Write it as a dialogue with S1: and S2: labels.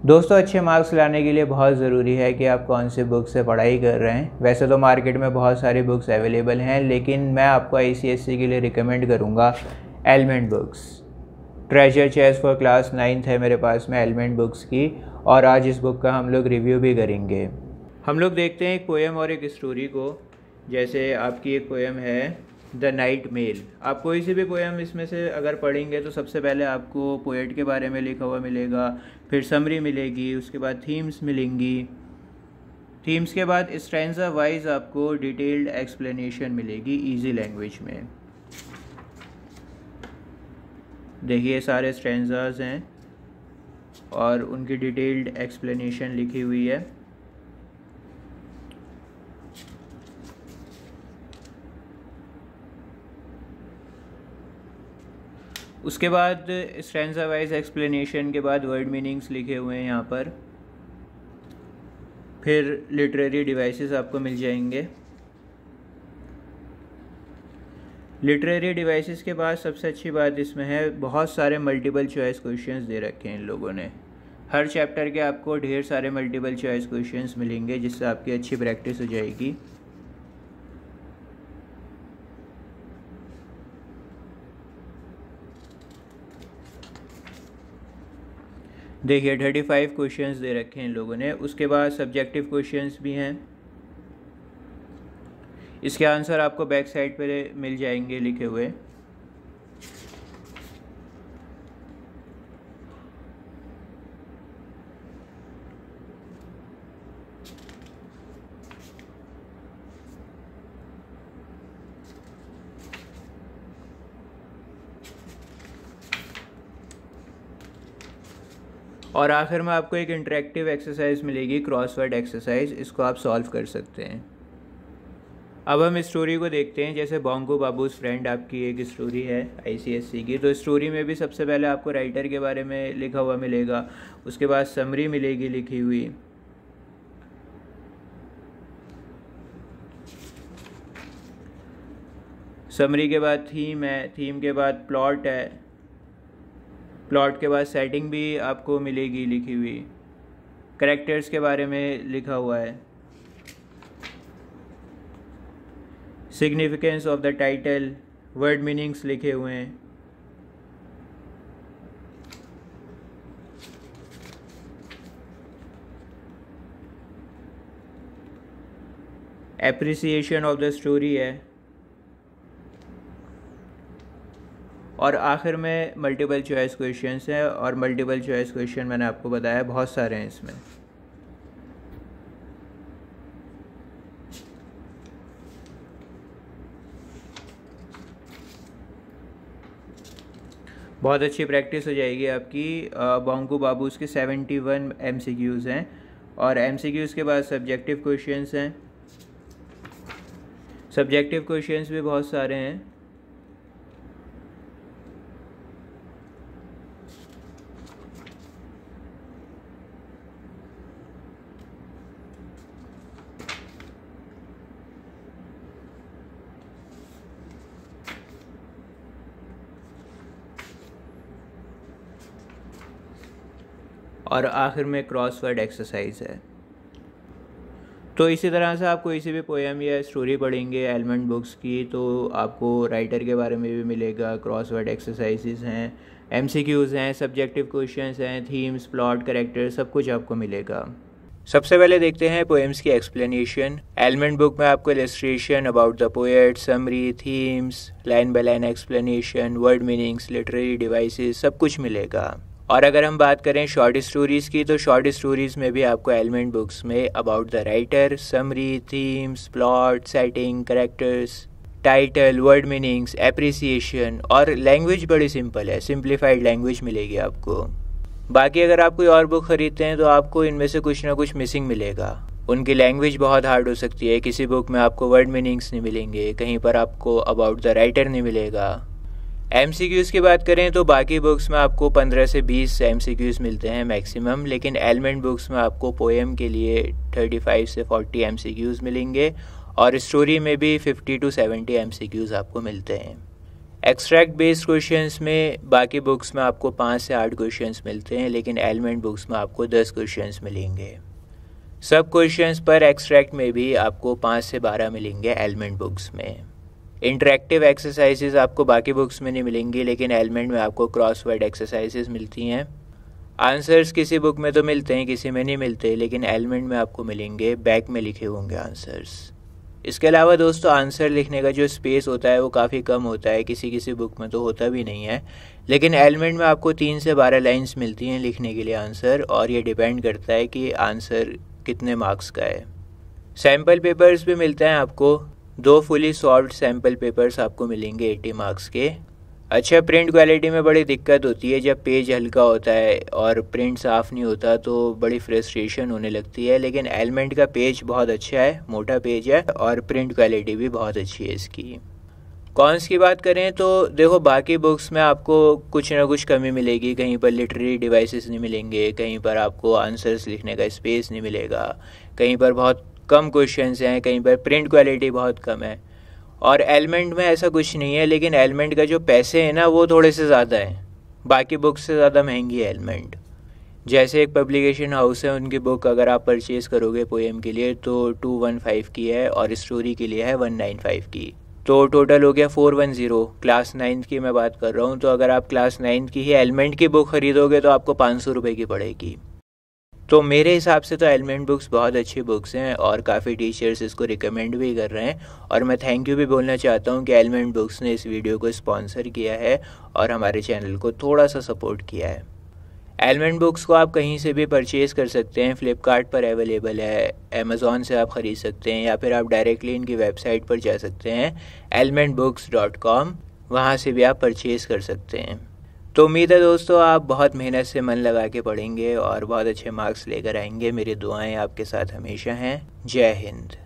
S1: दोस्तों, अच्छे मार्क्स लाने के लिए बहुत ज़रूरी है कि आप कौन से बुक से पढ़ाई कर रहे हैं। वैसे तो मार्केट में बहुत सारी बुक्स अवेलेबल हैं, लेकिन मैं आपको ICSE के लिए रिकमेंड करूँगा element books. Treasure chest for class 9th है मेरे पास में एलिमेंट बुक्स की, और आज इस बुक का हम लोग रिव्यू भी करेंगे। हम लोग देखते हैं एक पोएम और एक स्टोरी को। जैसे आपकी एक पोएम है द नाइट मेल। आप कोई सी भी पोएम इसमें से अगर पढ़ेंगे तो सबसे पहले आपको पोएट के बारे में लिखा हुआ मिलेगा, फिर समरी मिलेगी, उसके बाद थीम्स मिलेंगी। थीम्स के बाद स्ट्रैंजा वाइज आपको डिटेल्ड एक्सप्लेनेशन मिलेगी इजी लैंग्वेज में। देखिए सारे स्ट्रैंजाज हैं और उनकी डिटेल्ड एक्सप्लेनेशन लिखी हुई है। उसके बाद स्ट्रैंजा वाइज एक्सप्लेनेशन के बाद वर्ड मीनिंग्स लिखे हुए हैं यहाँ पर। फिर लिटरेरी डिवाइसेस आपको मिल जाएंगे। लिटरेरी डिवाइसेस के बाद सबसे अच्छी बात इसमें है, बहुत सारे मल्टीपल चॉइस क्वेश्चंस दे रखे हैं इन लोगों ने। हर चैप्टर के आपको ढेर सारे मल्टीपल चॉइस क्वेश्चंस मिलेंगे, जिससे आपकी अच्छी प्रैक्टिस हो जाएगी। देखिए 35 क्वेश्चंस दे रखे हैं इन लोगों ने। उसके बाद सब्जेक्टिव क्वेश्चंस भी हैं। इसके आंसर आपको बैक साइड पे मिल जाएंगे लिखे हुए। और आखिर में आपको एक इंटरेक्टिव एक्सरसाइज मिलेगी, क्रॉसवर्ड एक्सरसाइज। इसको आप सॉल्व कर सकते हैं। अब हम स्टोरी को देखते हैं। जैसे बोंगो बाबूज फ्रेंड आपकी एक स्टोरी है ICSE की, तो स्टोरी में भी सबसे पहले आपको राइटर के बारे में लिखा हुआ मिलेगा। उसके बाद समरी मिलेगी लिखी हुई। समरी के बाद थीम है, थीम के बाद प्लॉट है, प्लॉट के बाद सेटिंग भी आपको मिलेगी लिखी हुई। कैरेक्टर्स के बारे में लिखा हुआ है। Significance of the title, word meanings लिखे हुए हैं। एप्रिसिएशन ऑफ द स्टोरी है। और आखिर में मल्टीपल चॉइस क्वेश्चंस हैं, और मल्टीपल चॉइस क्वेश्चन मैंने आपको बताया बहुत सारे हैं इसमें। बहुत अच्छी प्रैक्टिस हो जाएगी आपकी। बोंगो बाबूज के 71 MCQs हैं, और MCQs के बाद सब्जेक्टिव क्वेश्चंस हैं। सब्जेक्टिव क्वेश्चंस भी बहुत सारे हैं। और आखिर में क्रॉसवर्ड एक्सरसाइज है। तो इसी तरह से आप कोई सी भी पोएम या स्टोरी पढ़ेंगे एलिमेंट बुक्स की, तो आपको राइटर के बारे में भी मिलेगा, क्रॉसवर्ड एक्सरसाइजेस हैं, MCQs हैं, सब्जेक्टिव क्वेश्चंस हैं, थीम्स, प्लॉट, कैरेक्टर, सब कुछ आपको मिलेगा। सबसे पहले देखते हैं पोएम्स की एक्सप्लेनेशन। एलिमेंट बुक में आपको illustration about the poet, summary, themes, line by line explanation, word meanings, literary devices, सब कुछ मिलेगा। और अगर हम बात करें शॉर्ट स्टोरीज़ की, तो शॉर्ट स्टोरीज़ में भी आपको एलिमेंट बुक्स में about the writer, summary, themes, plot, setting, characters, title, word meanings, appreciation, और लैंग्वेज बड़ी सिंपल है, सिंप्लीफाइड लैंग्वेज मिलेगी आपको। बाकी अगर आप कोई और बुक खरीदते हैं तो आपको इनमें से कुछ ना कुछ मिसिंग मिलेगा। उनकी लैंग्वेज बहुत हार्ड हो सकती है। किसी बुक में आपको वर्ड मीनिंग्स नहीं मिलेंगे, कहीं पर आपको अबाउट द राइटर नहीं मिलेगा। MCQs की बात करें तो बाकी बुक्स में आपको 15 से 20 MCQs मिलते हैं मैक्सिमम, लेकिन एलिमेंट बुक्स में आपको पोएम के लिए 35 से 40 MCQs मिलेंगे, और स्टोरी में भी 50 to 70 MCQs आपको मिलते हैं। एक्सट्रैक्ट बेस्ड क्वेश्चंस में बाकी बुक्स में आपको 5 से 8 क्वेश्चंस मिलते हैं, लेकिन एलिमेंट बुक्स में आपको 10 क्वेश्चंस मिलेंगे। सब क्वेश्चंस पर एक्सट्रैक्ट में भी आपको 5 से 12 मिलेंगे एलिमेंट बुक्स में। इंटरेक्टिव एक्सरसाइजेज आपको बाकी बुक्स में नहीं मिलेंगी, लेकिन एलिमेंट में आपको क्रॉसवर्ड एक्सरसाइजेज मिलती हैं। आंसर्स किसी बुक में तो मिलते हैं, किसी में नहीं मिलते, लेकिन एलिमेंट में आपको मिलेंगे, बैक में लिखे होंगे आंसर्स। इसके अलावा दोस्तों आंसर लिखने का जो स्पेस होता है वो काफ़ी कम होता है, किसी किसी बुक में तो होता भी नहीं है, लेकिन एलिमेंट में आपको 3 से 12 लाइन्स मिलती हैं लिखने के लिए आंसर, और ये डिपेंड करता है कि आंसर कितने मार्क्स का है। सैम्पल पेपर्स भी मिलते हैं आपको, 2 फुली सॉल्व्ड सैम्पल पेपर्स आपको मिलेंगे 80 मार्क्स के। अच्छा, प्रिंट क्वालिटी में बड़ी दिक्कत होती है, जब पेज हल्का होता है और प्रिंट साफ़ नहीं होता तो बड़ी फ्रस्ट्रेशन होने लगती है, लेकिन एलिमेंट का पेज बहुत अच्छा है, मोटा पेज है और प्रिंट क्वालिटी भी बहुत अच्छी है इसकी। कॉन्स की बात करें तो देखो, बाकी बुक्स में आपको कुछ ना कुछ कमी मिलेगी, कहीं पर लिटरेरी डिवाइसेस नहीं मिलेंगे, कहीं पर आपको आंसर्स लिखने का स्पेस नहीं मिलेगा, कहीं पर बहुत कम क्वेश्चंस हैं, कहीं पर प्रिंट क्वालिटी बहुत कम है। और एलिमेंट में ऐसा कुछ नहीं है, लेकिन एलिमेंट का जो पैसे हैं ना वो थोड़े से ज़्यादा हैं, बाकी बुक्स से ज़्यादा महंगी है एलिमेंट। जैसे एक पब्लिकेशन हाउस है, उनकी बुक अगर आप परचेज़ करोगे पोएम के लिए तो 215 की है और स्टोरी के लिए है 195 की, तो टोटल हो गया 410। क्लास 9th की मैं बात कर रहा हूँ, तो अगर आप क्लास 9th की ही एलिमेंट की बुक ख़रीदोगे तो आपको 500 रुपये की पड़ेगी। तो मेरे हिसाब से तो एलिमेंट बुक्स बहुत अच्छी बुक्स हैं और काफ़ी टीचर्स इसको रिकमेंड भी कर रहे हैं, और मैं थैंक यू भी बोलना चाहता हूँ कि एलिमेंट बुक्स ने इस वीडियो को स्पॉन्सर किया है और हमारे चैनल को थोड़ा सा सपोर्ट किया है। एलिमेंट बुक्स को आप कहीं से भी परचेज़ कर सकते हैं, फ्लिपकार्ट पर अवेलेबल है, अमेज़ॉन से आप ख़रीद सकते हैं, या फिर आप डायरेक्टली इनकी वेबसाइट पर जा सकते हैं elementbooks.com, वहाँ से भी आप परचेज़ कर सकते हैं। तो उम्मीद है दोस्तों आप बहुत मेहनत से मन लगा के पढ़ेंगे और बहुत अच्छे मार्क्स लेकर आएंगे। मेरी दुआएं आपके साथ हमेशा हैं। जय हिंद।